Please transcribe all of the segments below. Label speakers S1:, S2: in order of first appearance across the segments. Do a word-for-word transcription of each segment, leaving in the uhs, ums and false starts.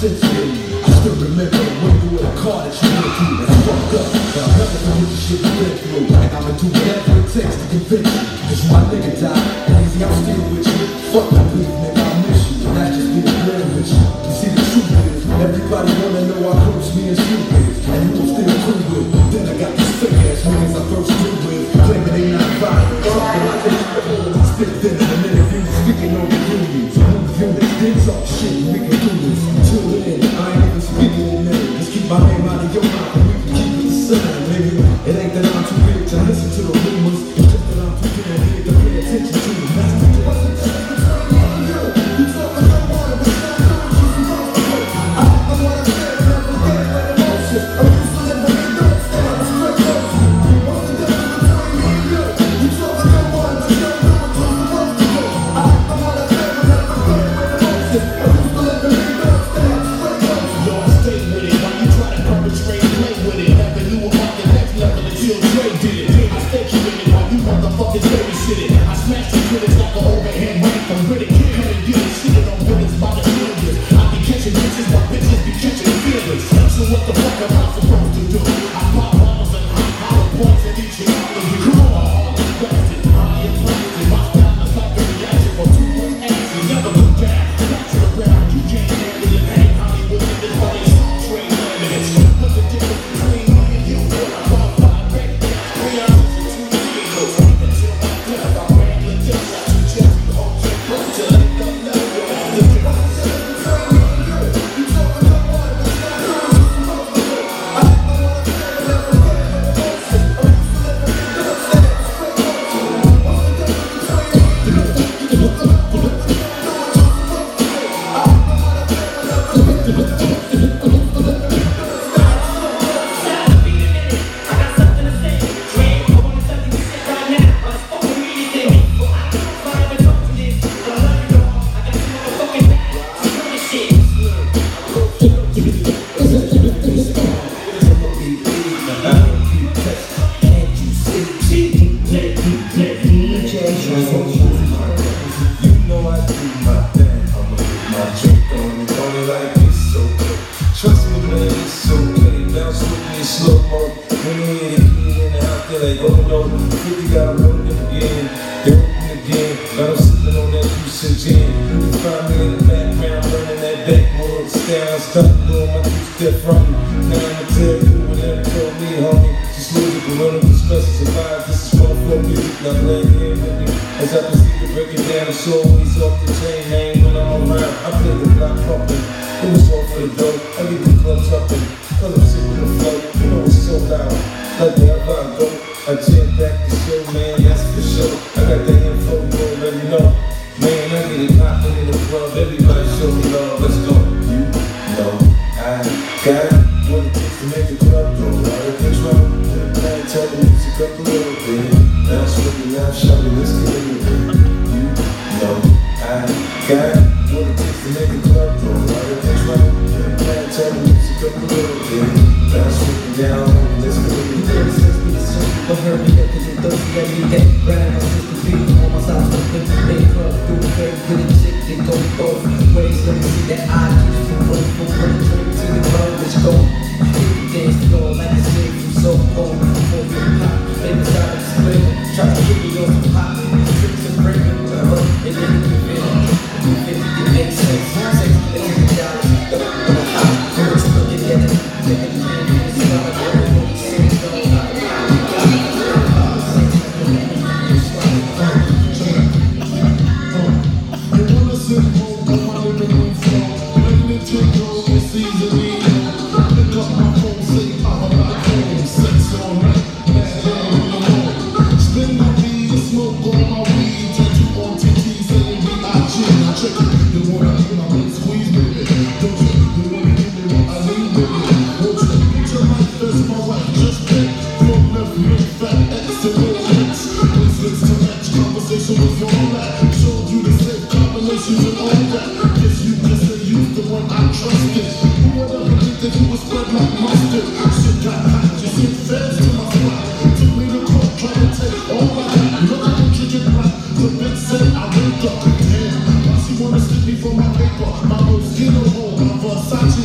S1: since then. I still remember when you were a car that you went through. That's fucked up, but I'll never forget the shit you went through. And I'ma do whatever it takes to convince you. Cause my nigga died, and easy, I'm still with you. Fuck my beef, nigga, I miss you. And that's just being real with you. You see, the truth is, everybody wanna know how close me and you is. And who I'm still cool with. Then I got these fake ass niggas I first flew with, claiming they not violent. Talking like they stick then in an interview, speaking on the union. So move units, then talk shit, we can do this. Till then, I ain't even speaking in name. Just keep my name out of your mouth, and we can keep it the same, nigga. It ain't that I'm too big to listen to the rumors, it's just that I'm too damn big to pay attention to the master.
S2: Versace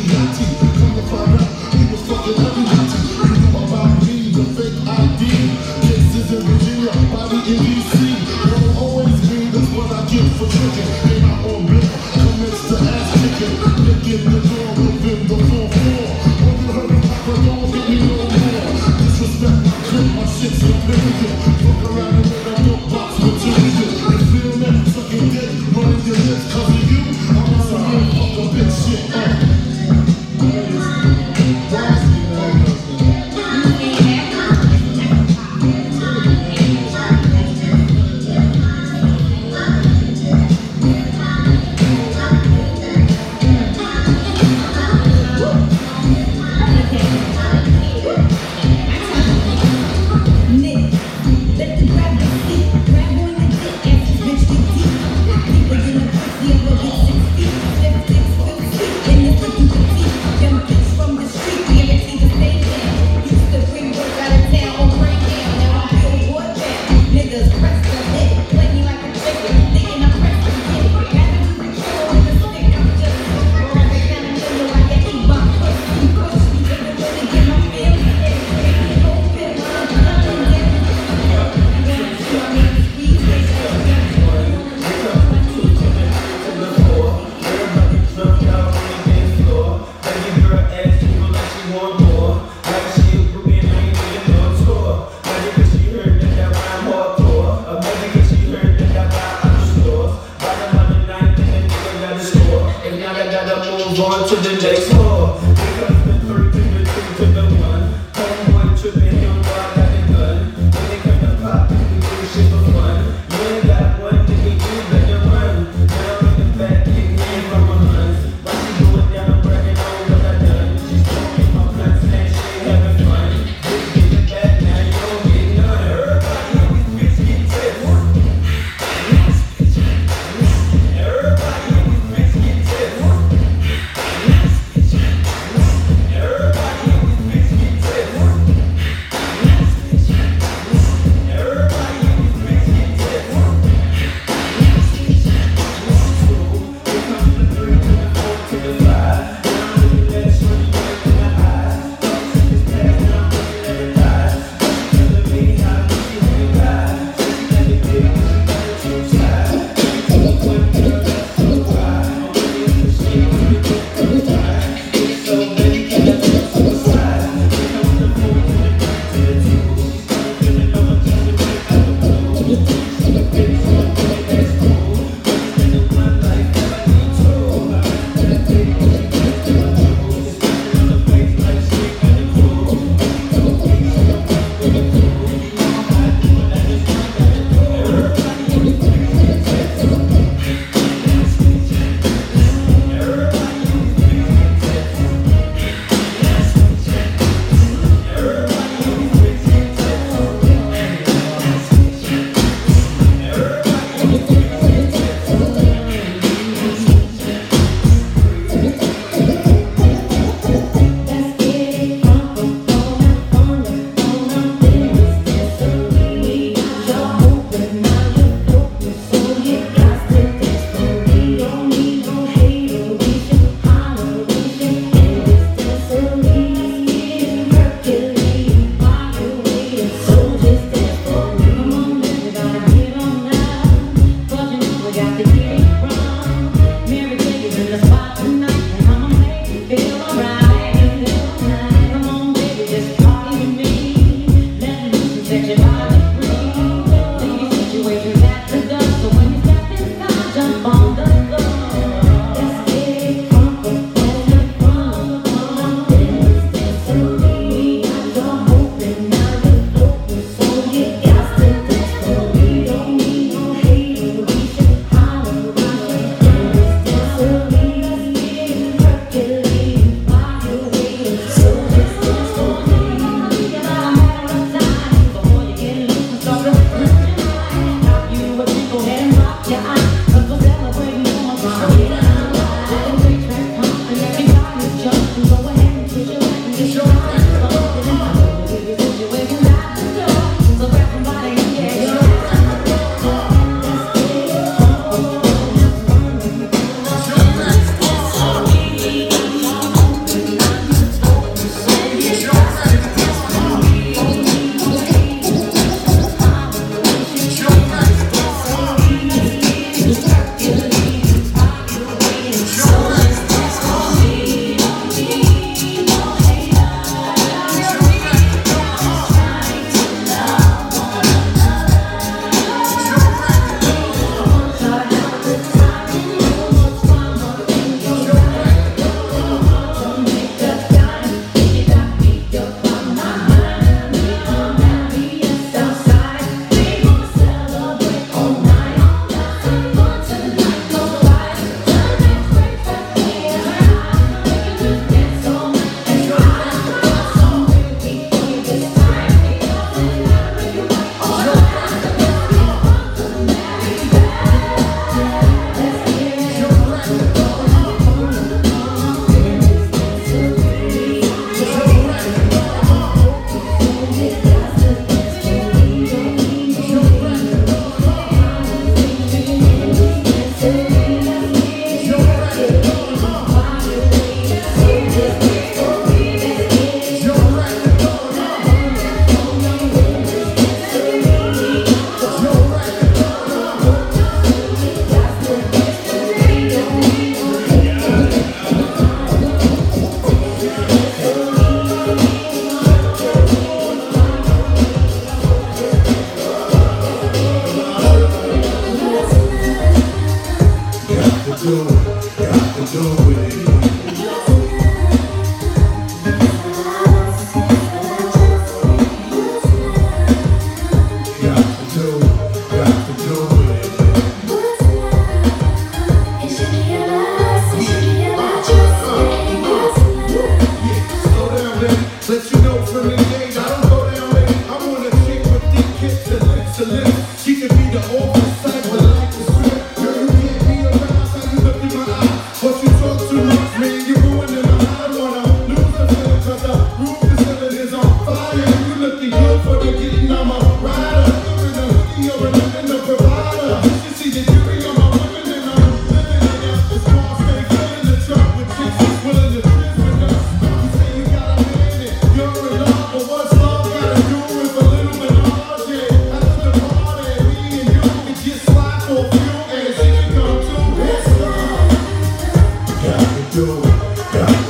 S2: move on to the next floor. Because the three to the two to the one. Homeboy tripping, him while I got the gun. When they come to pop, we do shit for fun. You ain't got one nigga, you better run. Now in the back, getting in from my runs. While she going down, bragging on what I done. She's smoking my blunt, saying she ain't having fun. Bitch, get it back, now you don't get none. Everybody in this bitch get tips. Everybody in this bitch get tips.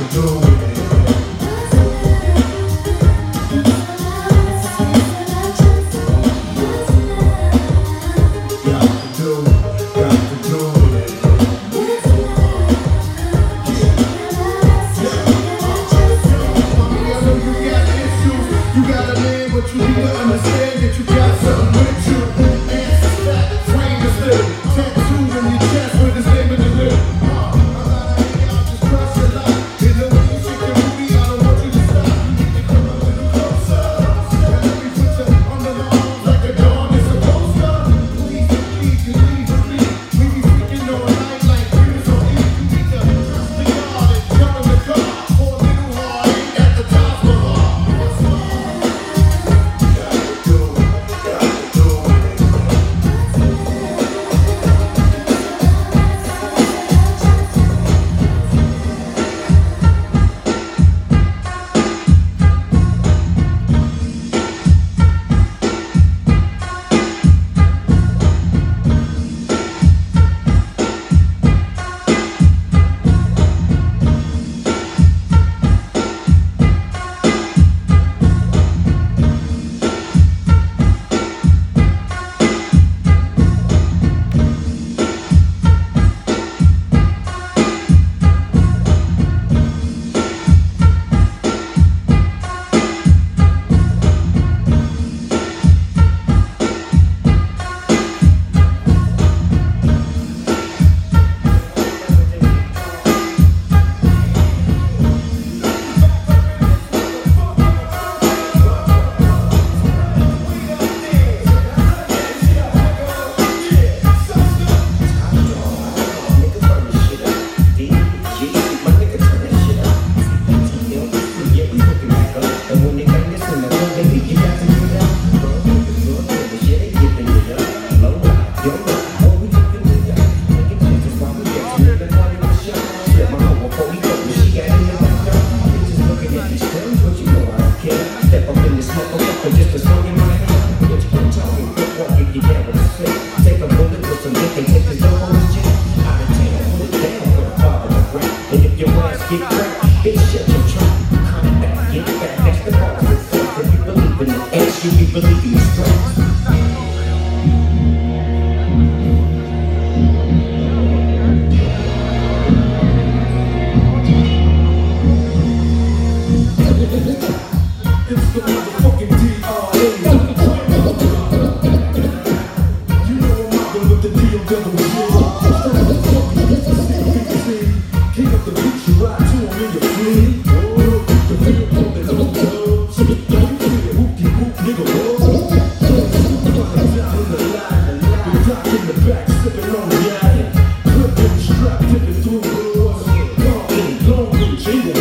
S1: She